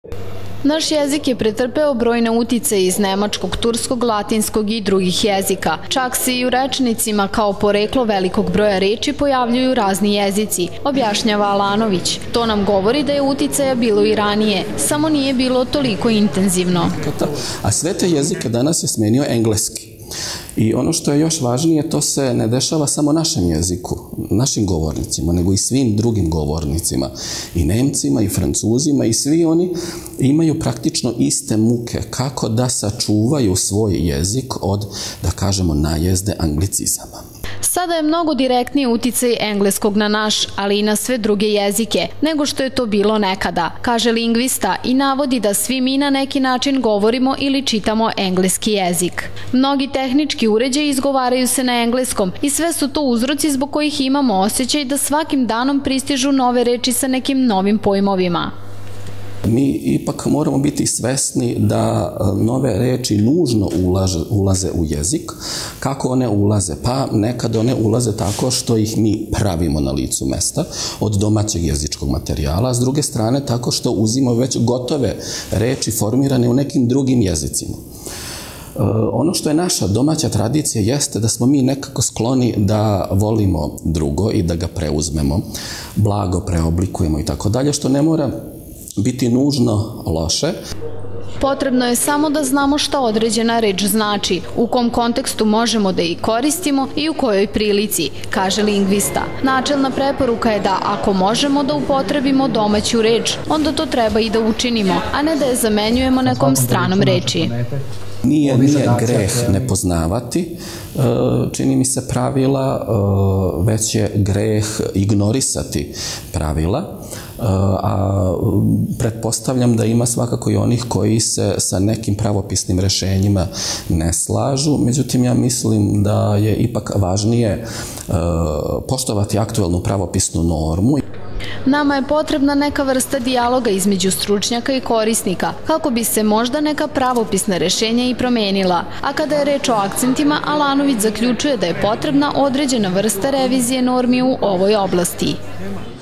Naš jezik je pretrpeo brojne uticaje iz nemačkog, turskog, latinskog i drugih jezika. Čak se i u rečnicima kao poreklo velikog broja reči pojavljuju razni jezici, objašnjava Alanović. To nam govori da je uticaja bilo i ranije, samo nije bilo toliko intenzivno. A sve te jezike danas je smenio engleski. I ono što je još važnije, to se ne dešava samo našem jeziku, našim govornicima, nego i svim drugim govornicima, i Nemcima, i Francuzima, i svi oni imaju praktično iste muke kako da sačuvaju svoj jezik od, da kažemo, najezde anglicizama. Sada je mnogo direktniji uticaj engleskog na naš, ali i na sve druge jezike, nego što je to bilo nekada, kaže lingvista i navodi da svi mi na neki način govorimo ili čitamo engleski jezik. Mnogi tehnički uređaji izgovaraju se na engleskom i sve su to uzroci zbog kojih imamo osjećaj da svakim danom pristižu nove reči sa nekim novim pojmovima. Mi ipak moramo biti svesni da nove reči nužno ulaze u jezik. Kako one ulaze? Pa nekad one ulaze tako što ih mi pravimo na licu mesta od domaćeg jezičkog materijala, a s druge strane tako što uzimamo već gotove reči formirane u nekim drugim jezicima. Ono što je naša domaća tradicija jeste da smo mi nekako skloni da volimo drugo i da ga preuzmemo, blago preoblikujemo i tako dalje, što ne mora biti nužno loše. Potrebno je samo da znamo šta određena reč znači, u kom kontekstu možemo da ih koristimo i u kojoj prilici, kaže lingvista. Načelna preporuka je da ako možemo da upotrebimo domaću reč, onda to treba i da učinimo, a ne da je zamenjujemo nekom stranom reči. Nije greh ne poznavati, čini mi se, pravila, već je greh ignorisati pravila, a pretpostavljam da ima svakako i onih koji se sa nekim pravopisnim rešenjima ne slažu, međutim ja mislim da je ipak važnije poštovati aktuelnu pravopisnu normu. Nama je potrebna neka vrsta dijaloga između stručnjaka i korisnika, kako bi se možda neka pravopisna rešenja i promenila. A kada je reč o akcentima, Alanović zaključuje da je potrebna određena vrsta revizije normi u ovoj oblasti.